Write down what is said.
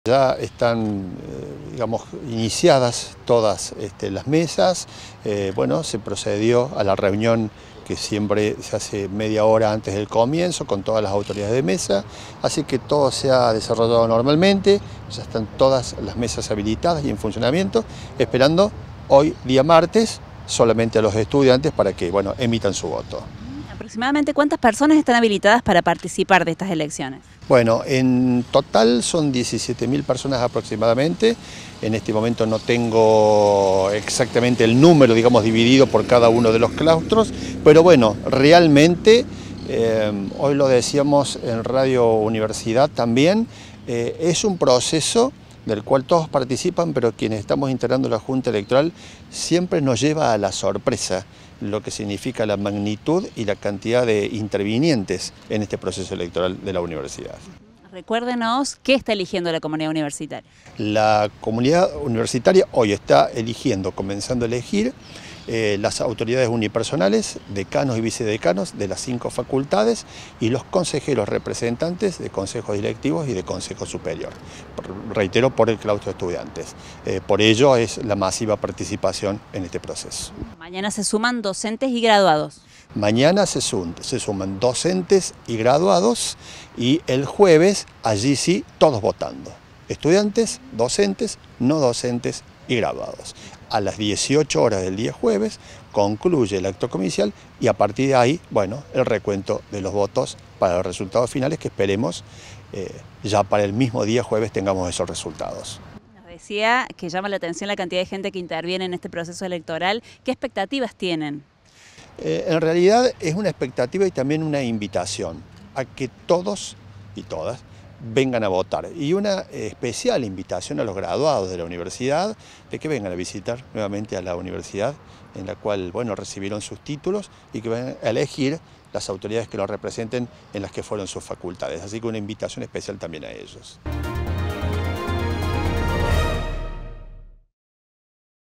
Ya están, digamos, iniciadas todas las mesas. Bueno, se procedió a la reunión que siempre se hace media hora antes del comienzo con todas las autoridades de mesa, así que todo se ha desarrollado normalmente, ya están todas las mesas habilitadas y en funcionamiento, esperando hoy, día martes, solamente a los estudiantes para que, bueno, emitan su voto. ¿Aproximadamente cuántas personas están habilitadas para participar de estas elecciones? Bueno, en total son 17.000 personas aproximadamente. En este momento no tengo exactamente el número, digamos, dividido por cada uno de los claustros, pero bueno, realmente, hoy lo decíamos en Radio Universidad también, es un proceso del cual todos participan, pero quienes estamos integrando la Junta Electoral siempre nos lleva a la sorpresa lo que significa la magnitud y la cantidad de intervinientes en este proceso electoral de la universidad. Recuérdenos qué está eligiendo la comunidad universitaria. La comunidad universitaria hoy está eligiendo, comenzando a elegir las autoridades unipersonales, decanos y vicedecanos de las 5 facultades y los consejeros representantes de consejos directivos y de consejo superior. Reitero, por el claustro de estudiantes. Por ello es la masiva participación en este proceso. Mañana se suman docentes y graduados. Mañana se suman docentes y graduados y el jueves allí sí todos votando. Estudiantes, docentes, no docentes y graduados. A las 18 horas del día jueves concluye el acto comicial y a partir de ahí, bueno, el recuento de los votos para los resultados finales que esperemos ya para el mismo día jueves tengamos esos resultados. Nos decía que llama la atención la cantidad de gente que interviene en este proceso electoral. ¿Qué expectativas tienen? En realidad es una expectativa y también una invitación a que todos y todas vengan a votar. Y una especial invitación a los graduados de la universidad de que vengan a visitar nuevamente a la universidad en la cual, bueno, recibieron sus títulos y que van a elegir las autoridades que los representen en las que fueron sus facultades. Así que una invitación especial también a ellos.